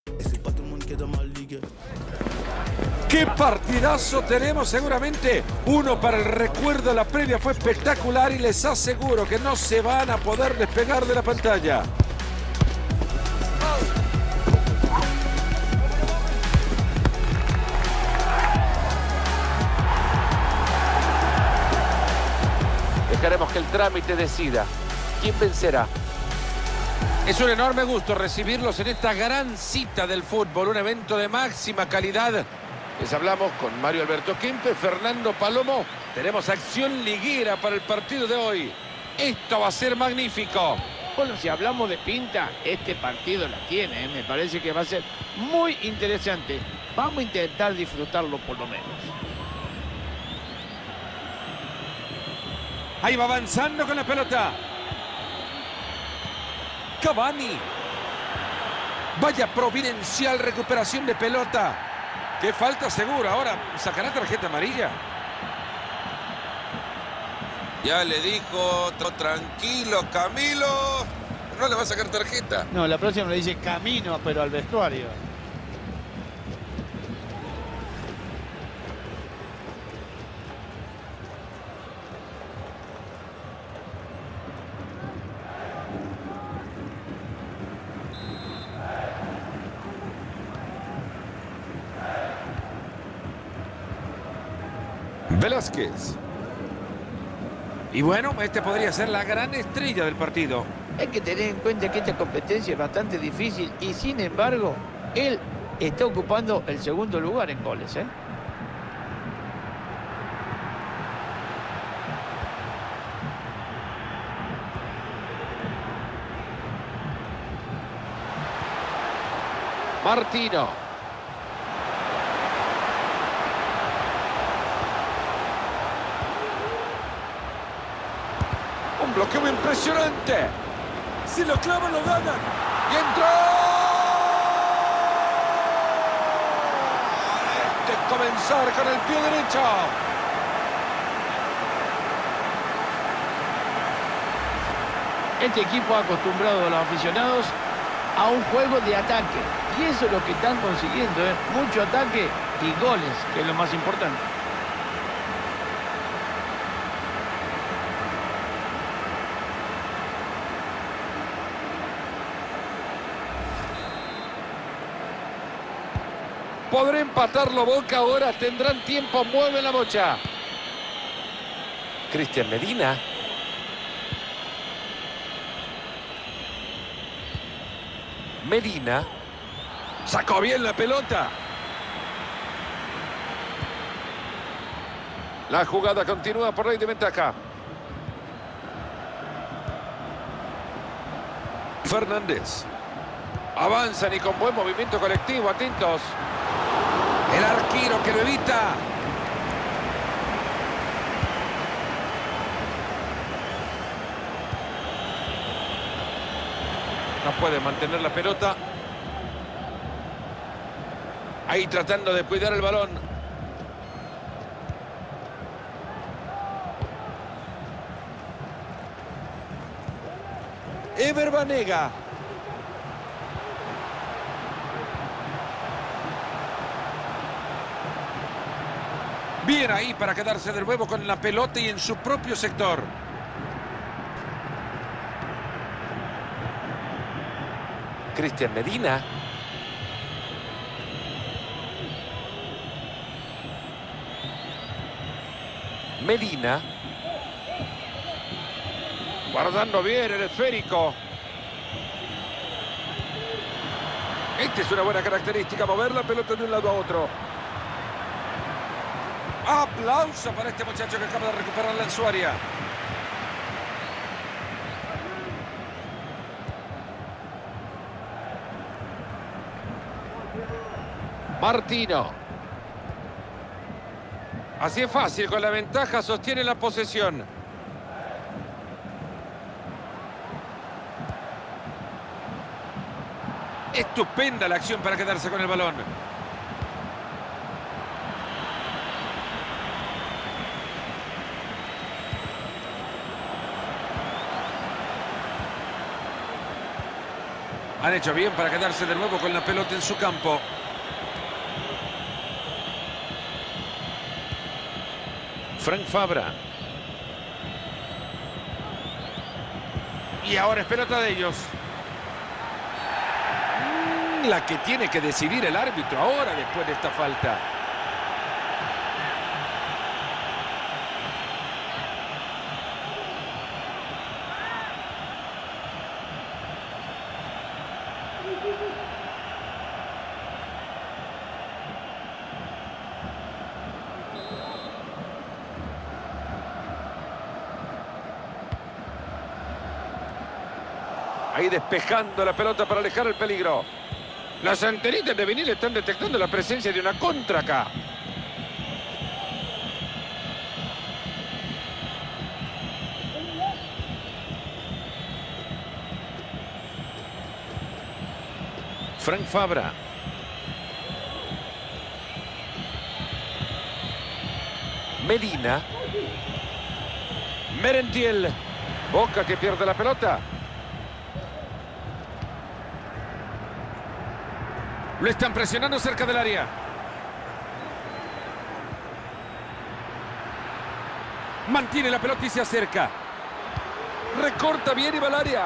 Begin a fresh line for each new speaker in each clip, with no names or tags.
¡Qué partidazo tenemos! Seguramente uno para el recuerdo. La previa fue espectacular y les aseguro que no se van a poder despegar de la pantalla.
Dejaremos que el trámite decida quién vencerá.
Es un enorme gusto recibirlos en esta gran cita del fútbol, un evento de máxima calidad. Les hablamos con Mario Alberto Kempe, Fernando Palomo. Tenemos acción liguera para el partido de hoy. Esto va a ser magnífico.
Bueno, si hablamos de pinta, este partido la tiene, ¿eh? Me parece que va a ser muy interesante. Vamos a intentar disfrutarlo por lo menos.
Ahí va avanzando con la pelota. Cavani. Vaya providencial recuperación de pelota. Qué falta segura. Ahora sacará tarjeta amarilla.
Ya le dijo, tranquilo, Camilo. No le va a sacar tarjeta.
No, la próxima le dice camino, pero al vestuario.
Velázquez. Y bueno, este podría ser la gran estrella del partido.
Hay que tener en cuenta que esta competencia es bastante difícil y sin embargo, él está ocupando el segundo lugar en goles, ¿eh?
Martino.
Un bloqueo impresionante. Si lo clavan, lo ganan. Y entró. De comenzar con el pie derecho.
Este equipo ha acostumbrado a los aficionados a un juego de ataque. Y eso es lo que están consiguiendo, ¿eh? Mucho ataque y goles, que es lo más importante.
Podrá empatarlo Boca ahora. Tendrán tiempo. Mueve la bocha. Cristian Medina. Medina.
Sacó bien la pelota.
La jugada continúa por ley de ventaja.
Fernández.
Avanzan y con buen movimiento colectivo. Atentos.
El arquero que lo evita.
No puede mantener la pelota. Ahí tratando de cuidar el balón.
Ever Banega. Bien ahí para quedarse de nuevo con la pelota y en su propio sector.
Cristian Medina. Medina. Guardando bien el esférico.
Esta es una buena característica, mover la pelota de un lado a otro. Aplauso para este muchacho que acaba de recuperarla en su área.
Martino. Así es fácil, con la ventaja sostiene la posesión.
Estupenda la acción para quedarse con el balón. Han hecho bien para quedarse de nuevo con la pelota en su campo. Frank Fabra. Y ahora es pelota de ellos. La que tiene que decidir el árbitro ahora después de esta falta. Ahí despejando la pelota para alejar el peligro. Las antenitas de vinil están detectando la presencia de una contra acá. Frank Fabra. Medina. Merentiel. Boca que pierde la pelota. Lo están presionando cerca del área. Mantiene la pelota y se acerca. Recorta bien y va al área.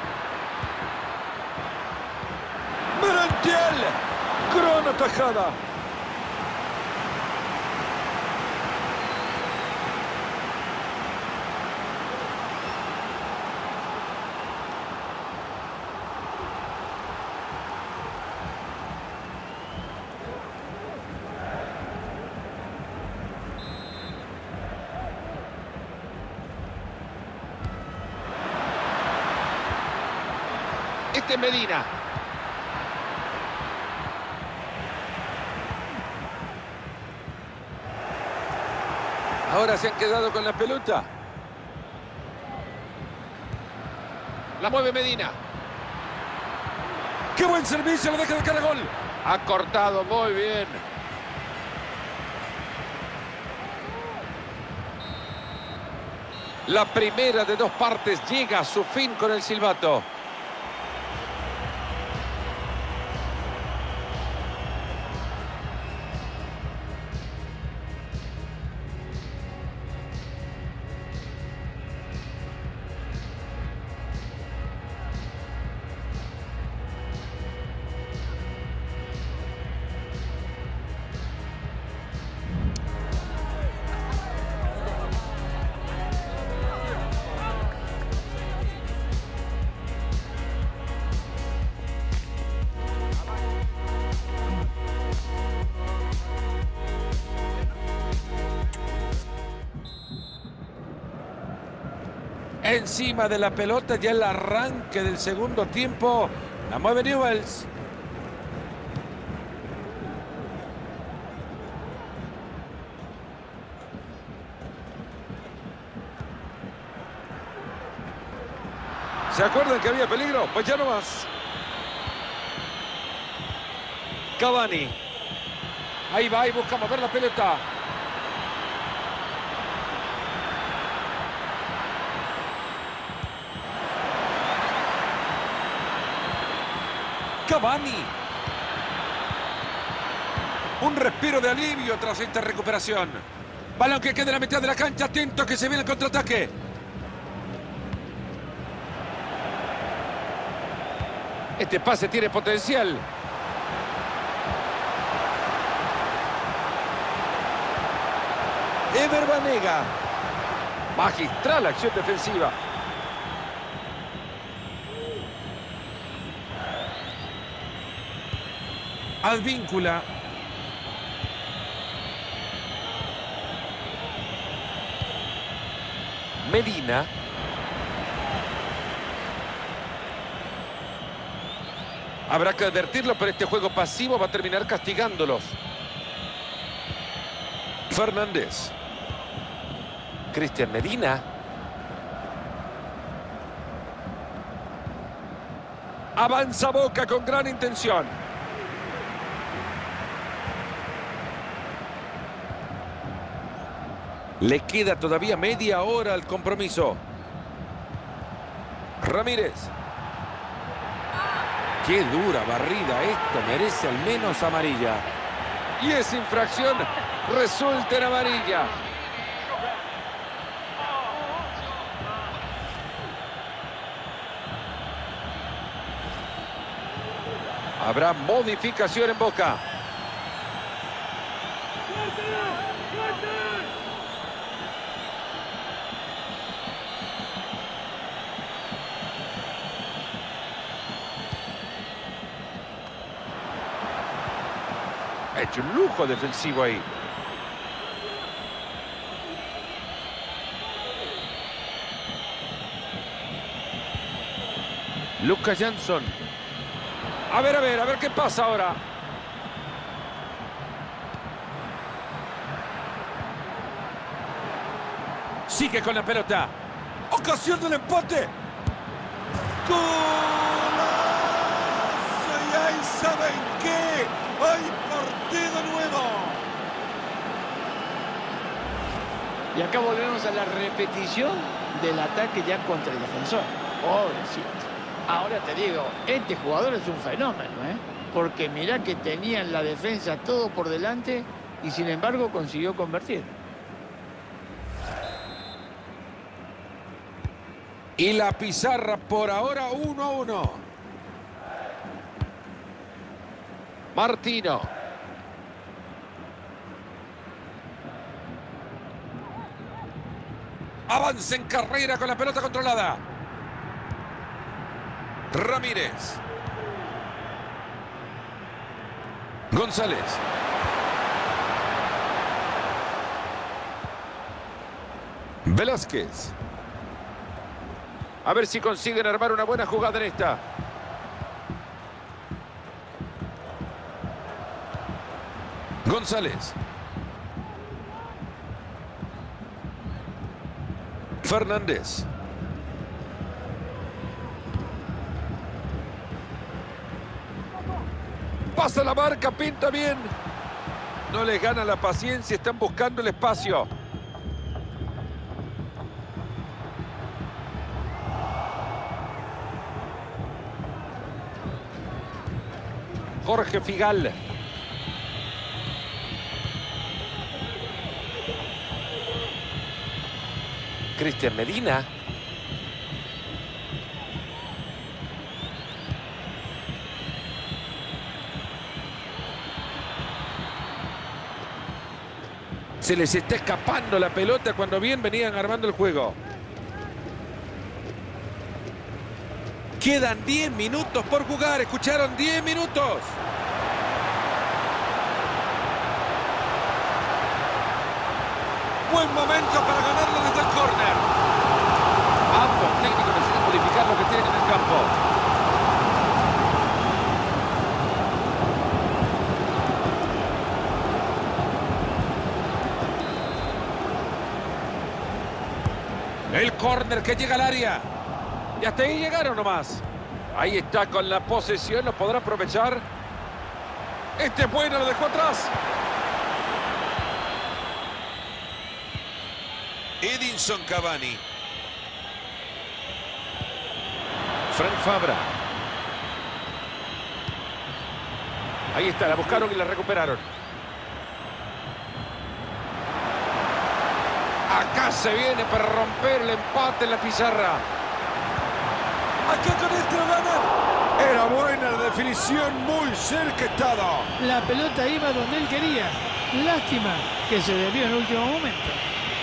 Merentiel. Gran atajada. Este es Medina. Ahora se han quedado con la pelota. La mueve Medina. ¡Qué buen servicio! Lo deja de cara a gol. Ha cortado muy bien. La primera de dos partes llega a su fin con el silbato. Encima de la pelota ya el arranque del segundo tiempo. La mueve Newells. ¿Se acuerdan que había peligro? Pues ya no más. Cavani. Ahí va y busca mover la pelota. Cavani. Un respiro de alivio tras esta recuperación. Balón que queda en la mitad de la cancha. Atento que se viene el contraataque. Este pase tiene potencial. Ever Banega. Magistral acción defensiva. Advíncula. Medina. Habrá que advertirlo, pero este juego pasivo va a terminar castigándolos. Fernández. Cristian Medina. Avanza Boca con gran intención. Le queda todavía media hora al compromiso. Ramírez. Qué dura barrida esto, merece al menos amarilla.
Y esa infracción resulta en amarilla.
Habrá modificación en Boca. Ha hecho un lujo defensivo ahí. Lucas Jansson.
A ver qué pasa ahora.
Sigue con la pelota.
Ocasión del empate. ¡Golazo! Y ahí saben qué. Hay partido nuevo.
Y acá volvemos a la repetición del ataque ya contra el defensor. Pobrecito. Ahora te digo, este jugador es un fenómeno, ¿eh? Porque mirá que tenía en la defensa todo por delante y sin embargo consiguió convertir.
Y la pizarra por ahora 1-1. Martino. Avanza en carrera con la pelota controlada. Ramírez. González. Velázquez. A ver si consiguen armar una buena jugada en esta. González. Fernández. Pasa la marca, pinta bien. No les gana la paciencia, están buscando el espacio. Jorge Figal. Cristian Medina. Se les está escapando la pelota cuando bien venían armando el juego. Quedan 10 minutos por jugar. ¿Escucharon? 10 minutos.
Buen momento para ganarlo desde el córner.
Ambos técnicos necesitan modificar lo que tienen en el campo. El córner que llega al área. Y hasta ahí llegaron nomás. Ahí está con la posesión. ¿Lo podrá aprovechar?
Este es bueno, lo dejó atrás.
Edinson Cavani.
Frank Fabra. Ahí está, la buscaron y la recuperaron. Acá se viene para romper el empate en la pizarra.
Acá con esto gana.
Era buena la definición, muy cerca estaba.
La pelota iba donde él quería. Lástima que se desvió en el último momento.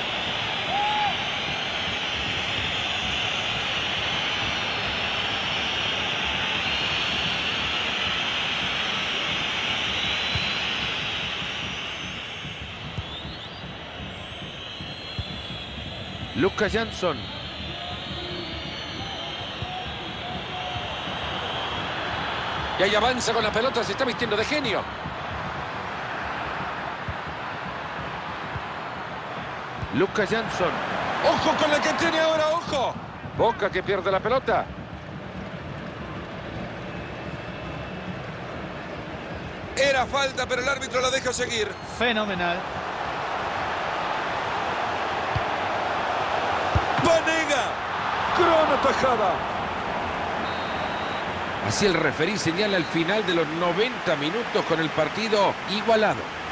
Lucas Jansson. Y ahí avanza con la pelota, se está vistiendo de genio. Lucas Jansson.
Ojo con la que tiene ahora, ojo.
Boca que pierde la pelota.
Era falta, pero el árbitro la deja seguir.
Fenomenal.
Vanega. Gran atajada.
Así el referí señala el final de los 90 minutos con el partido igualado.